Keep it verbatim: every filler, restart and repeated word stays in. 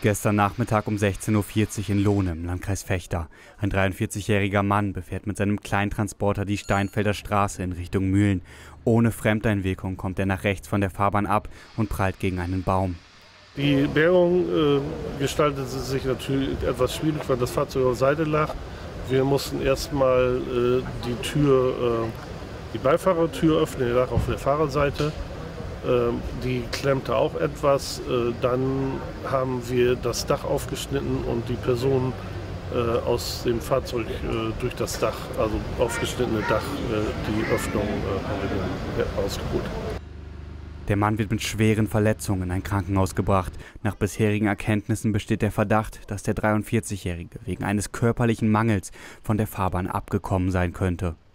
Gestern Nachmittag um sechzehn Uhr vierzig in Lohne im Landkreis Vechta. Ein dreiundvierzigjähriger Mann befährt mit seinem Kleintransporter die Steinfelder Straße in Richtung Mühlen. Ohne Fremdeinwirkung kommt er nach rechts von der Fahrbahn ab und prallt gegen einen Baum. Die Bergung äh, gestaltete sich natürlich etwas schwierig, weil das Fahrzeug auf der Seite lag. Wir mussten erstmal äh, die Tür, äh, die Beifahrertür öffnen, die lag auf der Fahrerseite. Die klemmte auch etwas. Dann haben wir das Dach aufgeschnitten und die Person aus dem Fahrzeug durch das Dach, also aufgeschnittene Dach, die Öffnung haben wir rausgeholt. Der Mann wird mit schweren Verletzungen in ein Krankenhaus gebracht. Nach bisherigen Erkenntnissen besteht der Verdacht, dass der dreiundvierzigjährige wegen eines körperlichen Mangels von der Fahrbahn abgekommen sein könnte.